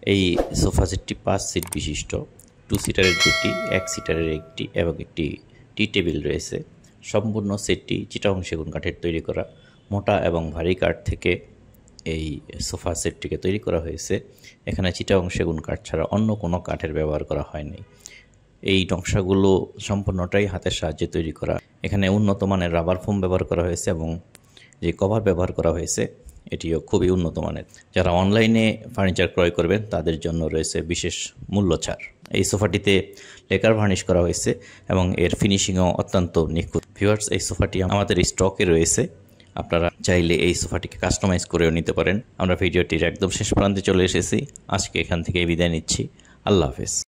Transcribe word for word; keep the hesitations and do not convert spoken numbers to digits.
এই সোফা সেটটি পাঁচ সিট বিশিষ্ট, টু সিটারের দুটি, এক সিটারের একটি এবং একটি টি টেবিল রয়েছে। সম্পূর্ণ সেটটি চিটাগং সেগুন কাঠের তৈরি করা। মোটা এবং ভারী কাঠ থেকে এই সোফা সেটটিকে তৈরি করা হয়েছে। এখানে চিটাগং সেগুন কাঠ ছাড়া অন্য কোনো কাঠের ব্যবহার করা হয়নি। এই নকশাগুলো সম্পূর্ণটাই হাতের সাহায্যে তৈরি করা। এখানে উন্নত মানের রাবার ফোম ব্যবহার করা হয়েছে এবং যে কভার ব্যবহার করা হয়েছে এটিও খুবই উন্নত মানের। যারা অনলাইনে ফার্নিচার ক্রয় করবেন তাদের জন্য রয়েছে বিশেষ মূল্য ছাড়। এই সোফাটিতে লেকার ভার্নিশ করা হয়েছে এবং এর ফিনিশিংও অত্যন্ত নিখুঁত। ভিউয়ার্স, এই সোফাটি আমাদের স্টকে রয়েছে, আপনারা চাইলে এই সোফাটিকে কাস্টমাইজ করেও নিতে পারেন। আমরা ভিডিওটির একদম শেষ প্রান্তে চলে এসেছি। আজকে এখান থেকে বিদায় নিচ্ছি। আল্লাহ হাফেজ।